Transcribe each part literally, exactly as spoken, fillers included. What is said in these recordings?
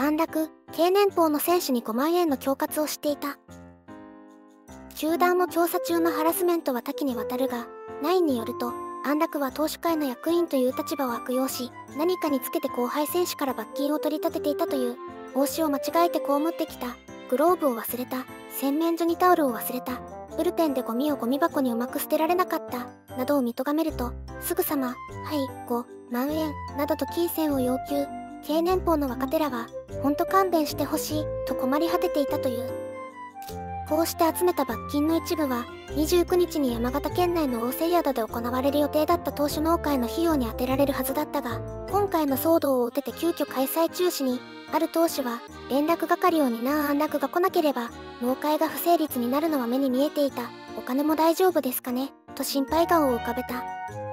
安楽、京年俸の選手にごまんえんの恐喝をしていた。球団も調査中のハラスメントは多岐にわたるが、ナインによると、安楽は投手会の役員という立場を悪用し、何かにつけて後輩選手から罰金を取り立てていたという。帽子を間違えて被ってきた。グローブを忘れた。洗面所にタオルを忘れた。ブルペンでゴミをゴミ箱にうまく捨てられなかった。などを見とがめると、すぐさま、はい、ごまんえん、などと金銭を要求。京年俸の若手らは、ほんと勘弁してほしい、と困り果てていたという。こうして集めた罰金の一部は、にじゅうくにちに山形県内の大瀬宿で行われる予定だった投手農会の費用に充てられるはずだったが、今回の騒動を受けて急遽開催中止に、ある投手は、連絡係を担う安楽が来なければ、農会が不成立になるのは目に見えていた。お金も大丈夫ですかね、と心配顔を浮かべた。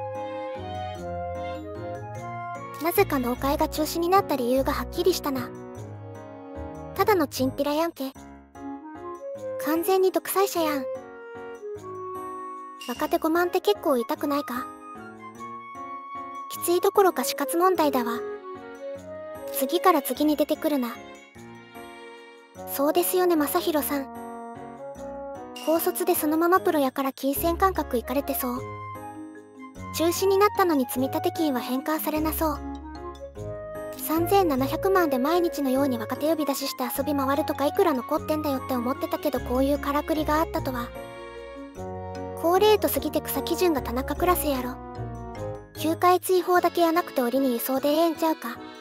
なぜか農会が中止になった理由がはっきりしたな。ただのチンピラやんけ。完全に独裁者やん。若手ごまんって結構痛くないか？きついどころか死活問題だわ。次から次に出てくるな。そうですよね、正弘さん。高卒でそのままプロやから金銭感覚いかれてそう。中止になったのに積立金は返還されなそう。さんぜんななひゃくまんで毎日のように若手呼び出しして遊び回るとかいくら残ってんだよって思ってたけど、こういうからくりがあったとは。高レートすぎて草基準が田中クラスやろ。球界追放だけやなくて折に輸送でええんちゃうか。